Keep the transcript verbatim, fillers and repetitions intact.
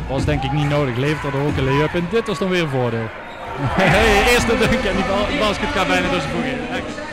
Was denk ik niet nodig. Levert er ook een lay-up in. Dit was dan weer een voordeel. Hey, eerste dunk en die bal, basket gaat bijna door zijn voet in.